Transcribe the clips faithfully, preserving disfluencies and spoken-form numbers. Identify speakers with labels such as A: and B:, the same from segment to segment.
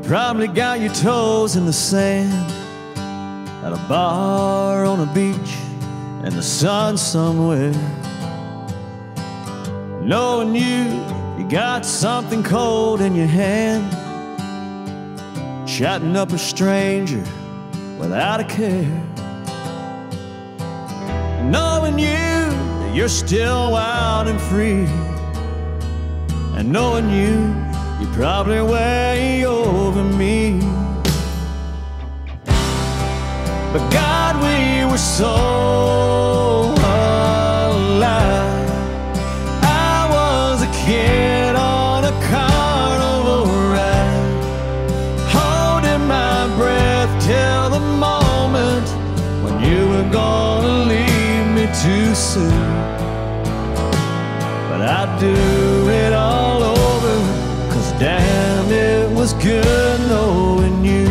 A: probably got your toes in the sand at a bar on a beach in the sun somewhere. Knowing you, you got something cold in your hand, chatting up a stranger without a care. Knowing you, that you're still wild and free, and knowing you, you're probably way over me. But God, we were so alive. I was a kid on a carnival ride, holding my breath till the moment when you were gonna leave me too soon. But I'd do it all over, 'cause damn, it was good knowing you.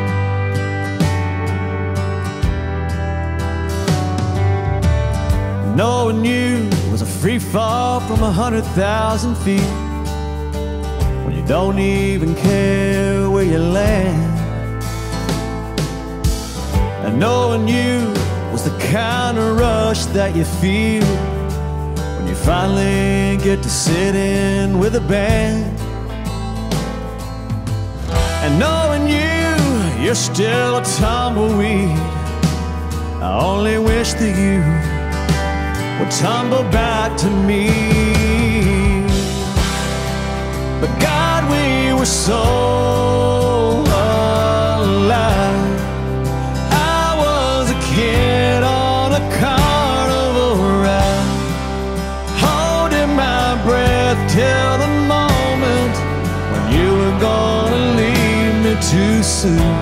A: Knowing you was a free fall from a hundred thousand feet, when you don't even care where you land. And knowing you was the kind of rush that you feel when you finally get to sit in with a band. And knowing you, you're still a tumbleweed, I only wish that you would tumble back to me. But God, we were so alive. I was a kid on a carnival ride, holding my breath till the moment when you were gonna leave me too soon.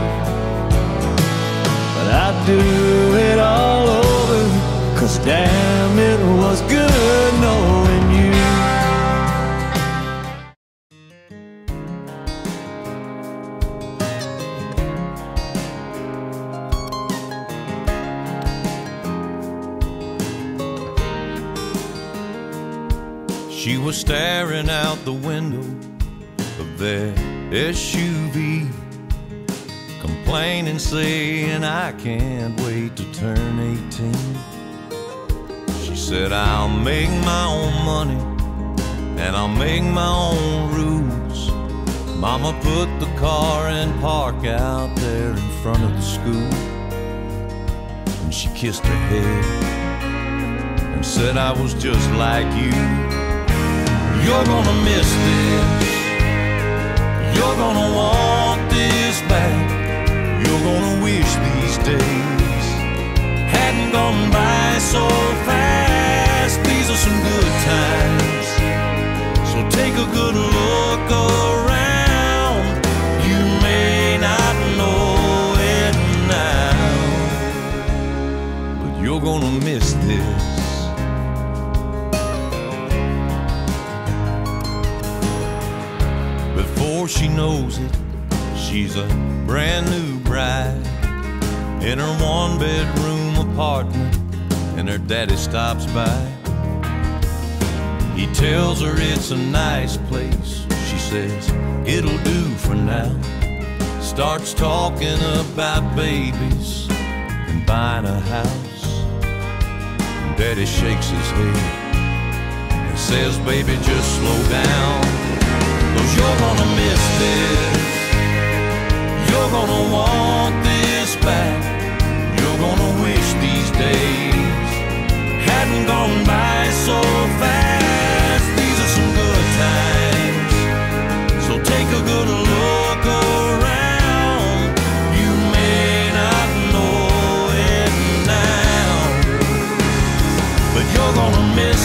A: But I'd do it all over, 'cause damn, it was good knowing you.
B: She was staring out the window of their S U V, complaining, saying, I can't wait to turn eighteen. She said, I'll make my own money and I'll make my own rules. Mama put the car in park out there in front of the school, and she kissed her head and said, I was just like you. You're gonna miss this, you're gonna want this back, you're gonna wish these days hadn't gone by so fast. These are some good times, so take a good look around. You may not know it now, but you're gonna miss this. Before she knows it, she's a brand new bride in her one-bedroom apartment, and her daddy stops by. He tells her it's a nice place. She says, it'll do for now. Starts talking about babies and buying a house. And Daddy shakes his head and says, baby, just slow down, 'cause you're gonna miss this, you're gonna want this back, you're gonna wish these days hadn't gone by so fast. These are some good times, so take a good look around. You may not know it now, but you're gonna miss.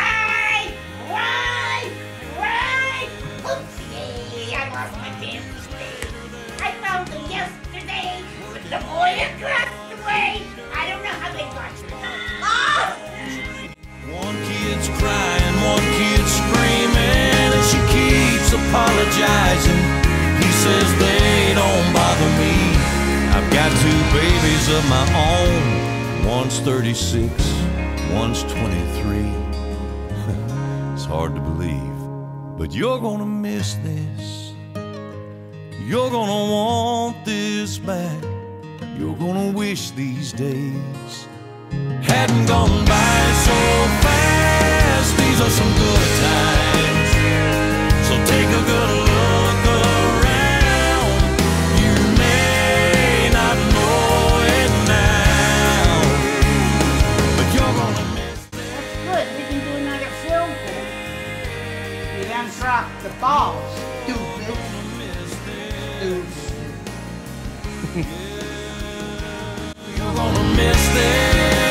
C: The boy across the way. I don't know how they got you. Oh!
B: One kid's crying, one kid's screaming, and she keeps apologizing. He says they don't bother me. I've got two babies of my own. One's thirty-six, one's twenty-three. It's hard to believe, but you're gonna miss this. You're gonna want this back. You're gonna wish these days hadn't gone by so fast. These are some good times, so take a good look around. You may not know it now, but you're gonna miss it.
C: That's good. We can do another film for you. You done dropped the ball, stupid. Stupid.
B: You're gonna miss this.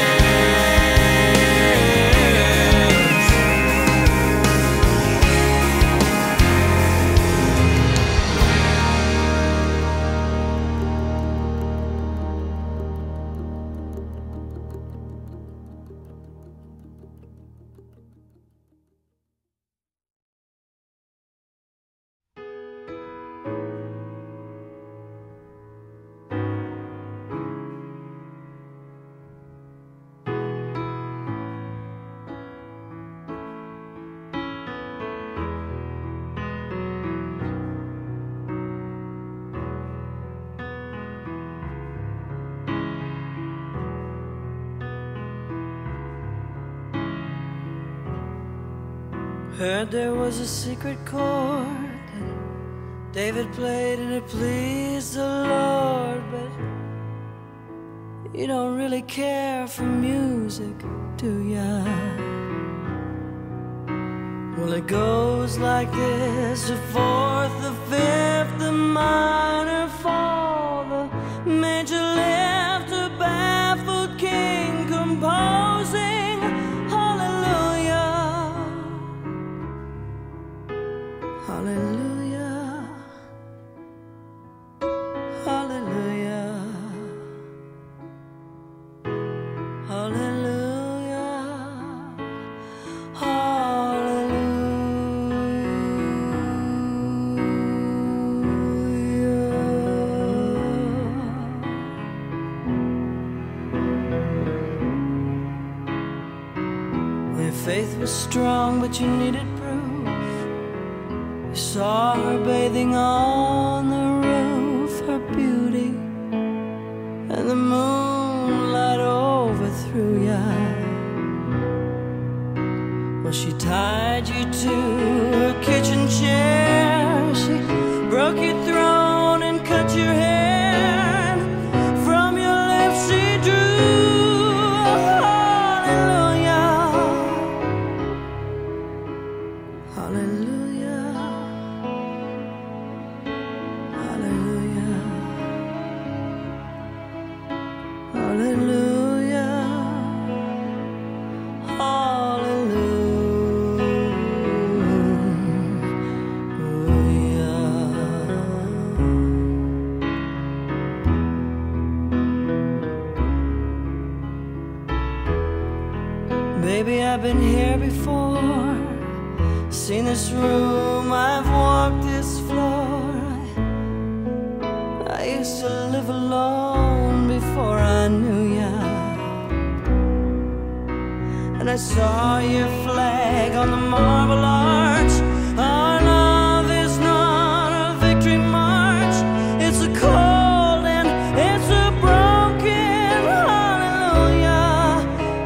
A: Heard there was a secret chord that David played and it pleased the Lord, but you don't really care for music, do ya? Well, it goes like this: the fourth, the fifth, the minor fall, the major lift, the baffled king composing hallelujah, hallelujah, hallelujah, hallelujah. Faith was strong, but you needed proof. You saw her bathing on the roof, her beauty, and the moonlight overthrew ya. Well, she tied you to her kitchen chair, she broke your throne and cut your hair, and from your lips she drew Baby, I've been here before, seen this room, I've walked this floor. I, I used to live alone before I knew ya, and I saw your flag on the marble arch. Our love is not a victory march, it's a cold and it's a broken hallelujah.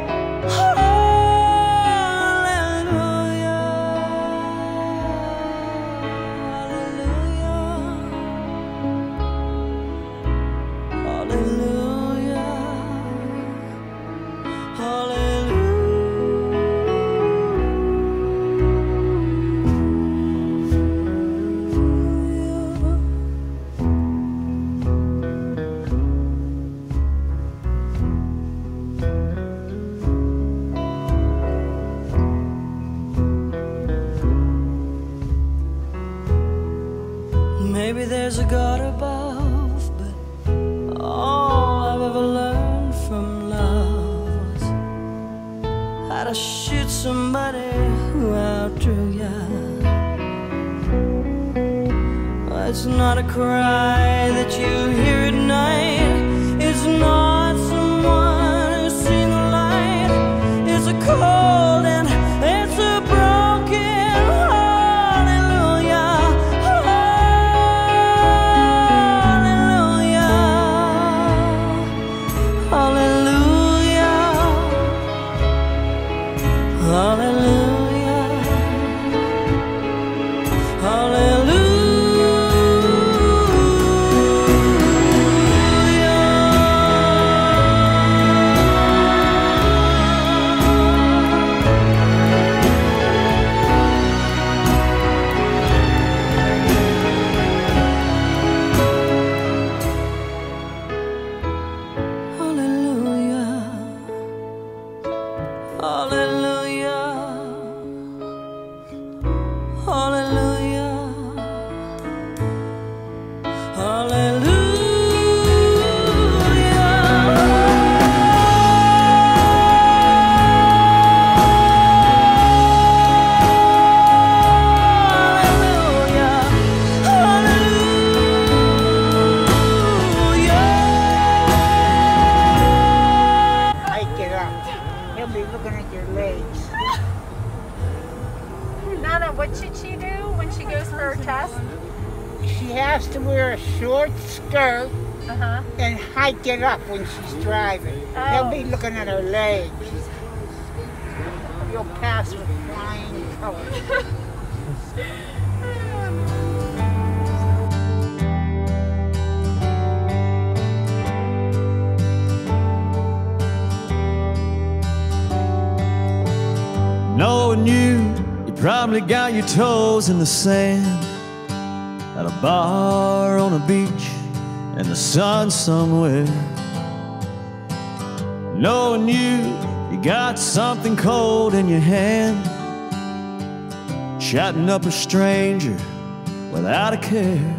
A: Maybe there's a God above, but all I've ever learned from love was how to shoot somebody who outdrew ya. It's not a cry that you hear at night, it's not someone who's seen the light, it's a cold and it's a broken hallelujah.
C: dirt
D: Uh-huh.
C: and hike it up when she's driving.
D: Oh.
C: They'll be looking at her legs. You'll pass with flying colors.
A: Knowing you, you probably got your toes in the sand at a bar on a beach in the sun somewhere. Knowing you, you got something cold in your hand, chatting up a stranger without a care.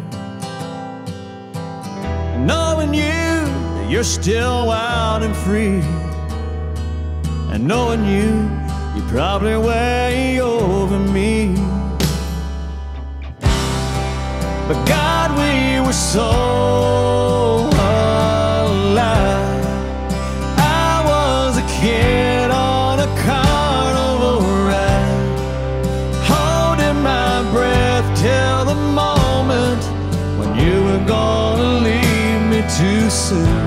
A: Knowing you, that you're still wild and free, and knowing you, you're probably way over me. But God, we were so alive. I was a kid on a carnival ride, holding my breath till the moment when you were gonna leave me too soon.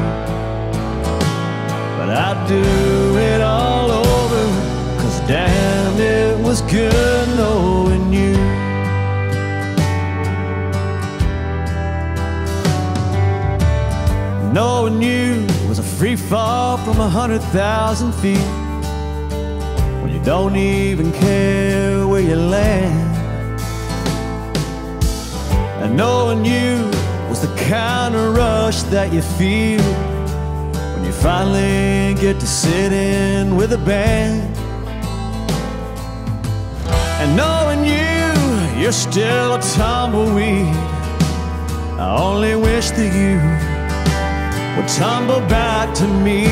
A: But I'd do it all over, 'cause damn, it was good knowing you. Knowing you was a free fall from a hundred thousand feet, when you don't even care where you land. And knowing you was the kind of rush that you feel when you finally get to sit in with a band. And knowing you, you're still a tumbleweed, I only wish that you would tumble back to me.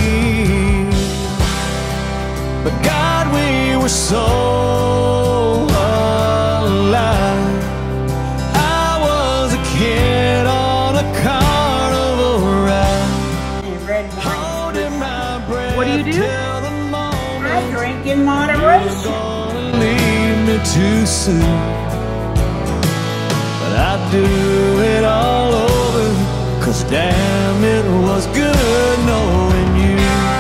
A: But God, we were so alive. I was a kid on a carnival ride,
C: And red wine.
A: holding my breath.
D: What do you do?
A: till the moment
C: I drink in moderation.
A: leave me too soon. But I'd do it all over, 'cause damn, it was good knowing you.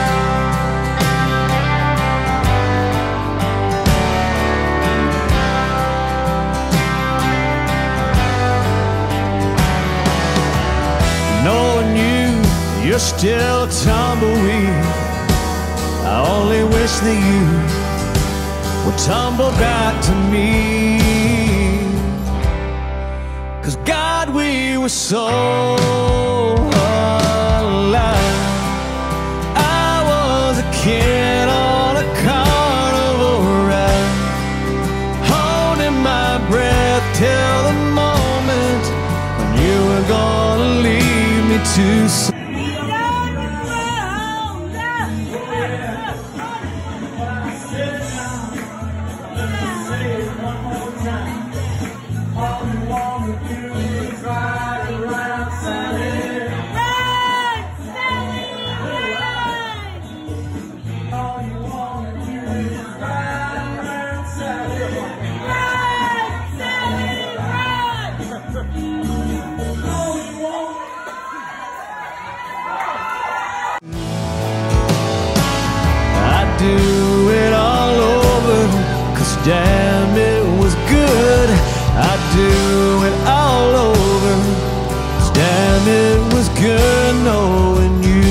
A: Knowing you, you're still a tumbleweed, I only wish that you would tumble back to me. 'Cause God, we were so alive. I was a kid on a carnival ride, holding my breath till the moment when you were gonna leave me too soon. Do it all over, 'cause damn, it was good. I'd do it all over, 'cause damn, it was good knowing you.